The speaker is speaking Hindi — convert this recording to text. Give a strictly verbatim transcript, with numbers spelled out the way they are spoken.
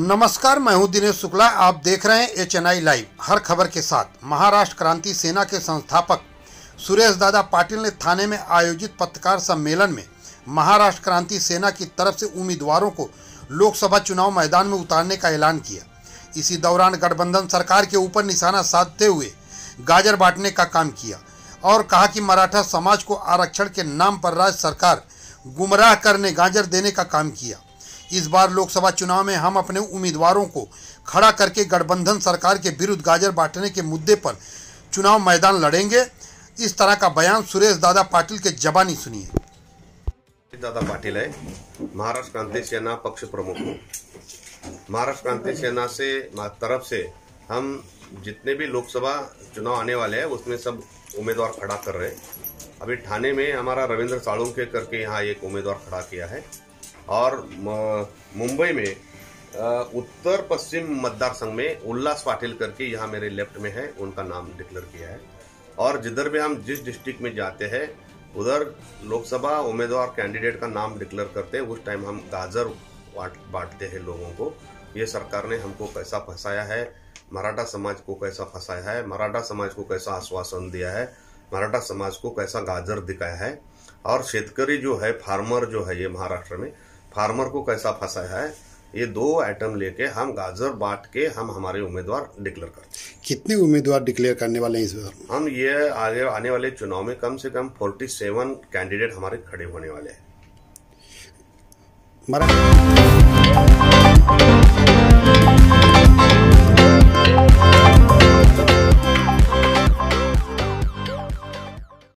नमस्कार, मैं हूं दिनेश शुक्ला। आप देख रहे हैं एच एन आई लाइव। हर खबर के साथ। महाराष्ट्र क्रांति सेना के संस्थापक सुरेश दादा पाटिल ने थाने में आयोजित पत्रकार सम्मेलन में महाराष्ट्र क्रांति सेना की तरफ से उम्मीदवारों को लोकसभा चुनाव मैदान में उतारने का ऐलान किया। इसी दौरान गठबंधन सरकार के ऊपर निशाना साधते हुए गाजर बांटने का काम किया और कहा कि मराठा समाज को आरक्षण के नाम पर राज्य सरकार गुमराह करने गाजर देने का काम किया। इस बार लोकसभा चुनाव में हम अपने उम्मीदवारों को खड़ा करके गठबंधन सरकार के विरुद्ध गाजर बांटने के मुद्दे पर चुनाव मैदान लड़ेंगे। इस तरह का बयान सुरेश दादा पाटिल के जबानी सुनिए। दादा पाटिल है, महाराष्ट्र क्रांति सेना पक्ष प्रमुख हूँ। महाराष्ट्र क्रांति सेना से तरफ से हम जितने भी लोकसभा चुनाव आने वाले हैं उसमें सब उम्मीदवार खड़ा कर रहे हैं। अभी ठाणे में हमारा रविंद्र साळुंखे करके यहाँ एक उम्मीदवार खड़ा किया है और मुंबई में उत्तर पश्चिम मतदार संघ में उल्लास पाटिल करके यहाँ मेरे लेफ्ट में है, उनका नाम डिक्लेयर किया है। और जिधर भी हम जिस डिस्ट्रिक्ट में जाते हैं उधर लोकसभा उम्मीदवार कैंडिडेट का नाम डिक्लेयर करते हैं, उस टाइम हम गाजर बांटते हैं लोगों को। ये सरकार ने हमको कैसा फंसाया है, मराठा समाज को कैसा फंसाया है, मराठा समाज को कैसा आश्वासन दिया है, मराठा समाज को कैसा गाजर दिखाया है और शेतकरी जो है, फार्मर जो है, ये महाराष्ट्र में फार्मर को कैसा फंसाया है। ये दो आइटम लेके हम गाजर बांट के हम हमारे उम्मीदवार डिक्लेयर करते हैं। कितने उम्मीदवार डिक्लेयर करने वाले हैं इस बार? हम ये आगे आने वाले चुनाव में कम से कम सैंतालीस कैंडिडेट हमारे खड़े होने वाले हैं।